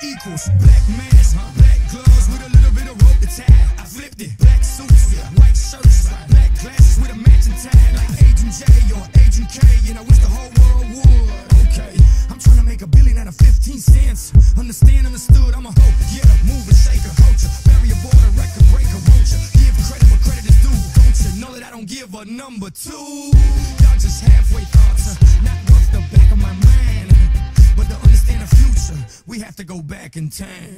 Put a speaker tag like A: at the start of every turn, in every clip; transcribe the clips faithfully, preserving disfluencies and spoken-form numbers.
A: equals black mask, black gloves with a little bit of rope to tie. I flipped it, black suits, white shirts, black glasses with a matching tie, like Agent J or Agent K, and I wish the whole world would. Okay, I'm trying to make a billion out of fifteen cents. Understand, understood, I'm a hoe, yeah, mover, shaker, culture, barrier border, record breaker, won't you? Give credit where credit is due, don't you know that I don't give a number two? Y'all just halfway thoughts, not worth the back of my mind. But to understand the future, we have to go back in time.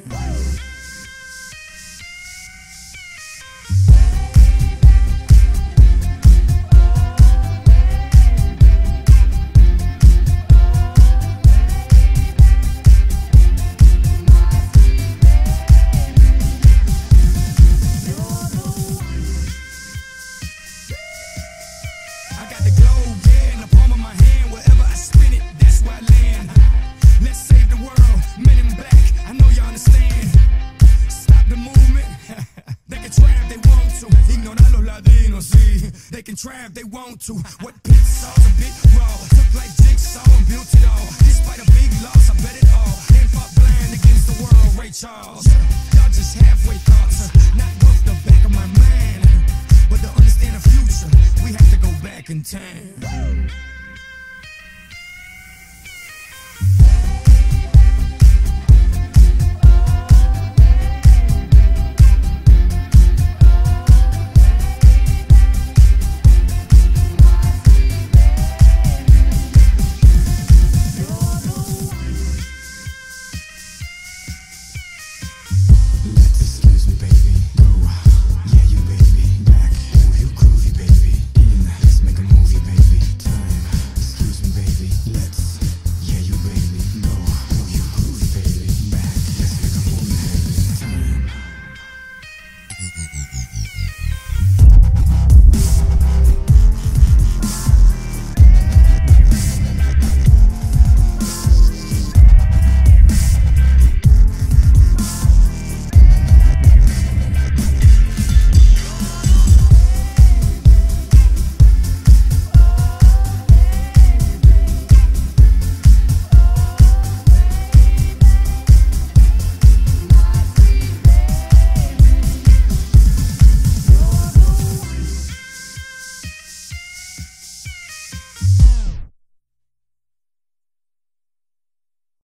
A: I got the globe, yeah, in the palm of my hand. Wherever I spin it, that's where I land. Let's save the world, men in black, I know you understand. Stop the movement, they can try if they want to. Ignorar los latinos, sí. They can try if they want to. What